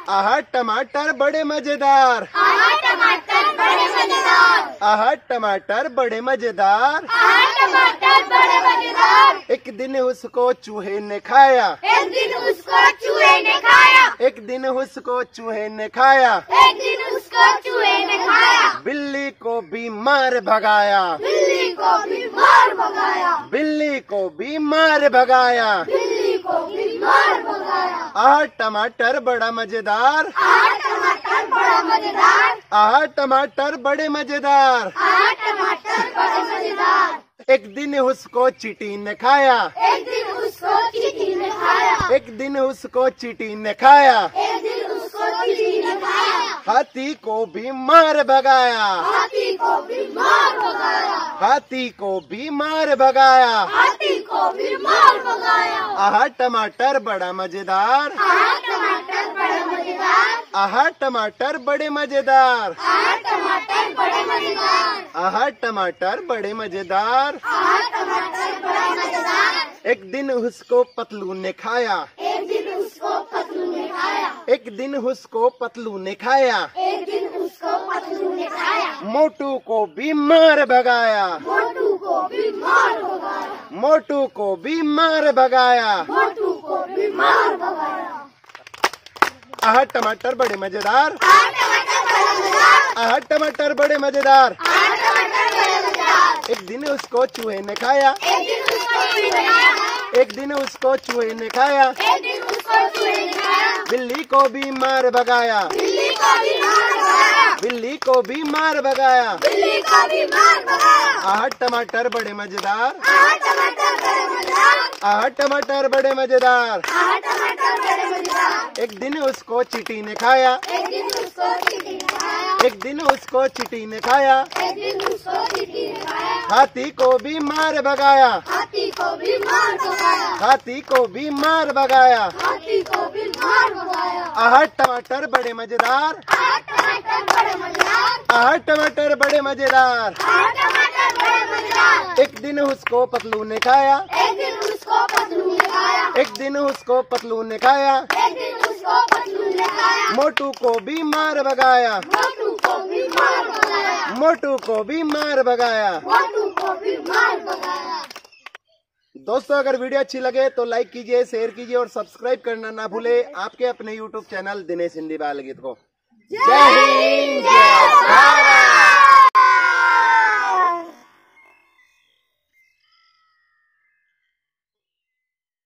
आहा टमाटर बड़े मजेदार, आहा टमाटर बड़े मजेदार, आहा टमाटर बड़े मजेदार, आहा टमाटर बड़े मजेदार। एक दिन उसको चूहे ने खाया, एक दिन उसको चूहे ने खाया, एक दिन उसको चूहे ने खाया, एक दिन उसको चूहे ने खाया। बिल्ली को भी मार भगाया, बिल्ली को भी मार भगाया, बिल्ली को भी मार भगाया। बिल्ली को भी मार भगाया। आहा टमाटर बड़ा मजेदार, आहा टमाटर बड़ा मजेदार, आहा टमाटर बड़े मजेदार। आहा टमाटर बड़े मजेदार। एक दिन उसको चींटी ने खाया, एक दिन उसको चींटी ने खाया, एक दिन उसको चींटी ने खाया, एक दिन उसको चींटी ने खाया। हाथी को भी मार भगाया, हाथी को भी मार भगाया, हाथी को भी मार भगाया। हाथी को भी मार भगाया। आहा टमाटर बड़ा मजेदार, आहा टमाटर बड़े मजेदार, आहा टमाटर बड़े मजेदार, आहा टमाटर बड़े मजेदार, आहा टमाटर बड़े मजेदार। आहा टमाटर बड़े मजेदार। एक दिन उसको पतलू ने खाया, एक दिन उसको पतलू ने खाया, एक दिन उसको पतलू ने खाया, एक दिन उसको पतलू ने खाया। मोटू को भी मार भगाया, मोटू को भी मार भगाया, मोटू को भी मार भगाया। मोटू को भी मार भगाया। आहा टमाटर बड़े मजेदार, आहा टमाटर बड़े मजेदार, आहा टमाटर बड़े मजेदार। आहा टमाटर बड़े मजेदार। एक दिन उसको चूहे ने खाया, एक दिन उसको चूहे ने खाया, एक दिन उसको चूहे ने खाया, एक दिन उसको चूहे ने खाया। बिल्ली को भी मार भगाया, बिल्ली को भी मार भगाया, बिल्ली को भी मार भगाया। बिल्ली को भी मार भगाया। आहा टमाटर बड़े मजेदार, आहा टमाटर बड़े मजेदार, आहा टमाटर बड़े मजेदार। आहा टमाटर बड़े मजेदार। एक दिन उसको चींटी ने खाया, एक दिन उसको चींटी ने खाया, एक दिन उसको चींटी ने खाया, एक दिन उसको चींटी ने खाया। हाथी को भी मार भगाया, हाथी को भी मार भगाया, हाथी को भी मार भगाया। हाथी को भी मार भगाया। आहा टमाटर बड़े मजेदार, आहा टमाटर बड़े मजेदार, आहा टमाटर बड़े मजेदार। आहा टमाटर बड़े मजेदार। एक दिन उसको पतलू ने खाया, एक दिन उसको पतलू ने खाया, एक दिन उसको पतलू ने खाया, एक दिन उसको पतलू ने खाया। मोटू को भी मार भगाया, मोटू को भी मार भगाया, मोटू को भी मार भगाया। मोटू को भी मार भगाया। दोस्तों अगर वीडियो अच्छी लगे तो लाइक कीजिए, शेयर कीजिए और सब्सक्राइब करना ना भूले आपके अपने YouTube चैनल दिनेश हिंदी बाल गीत को। जय हिंद, जय भारत।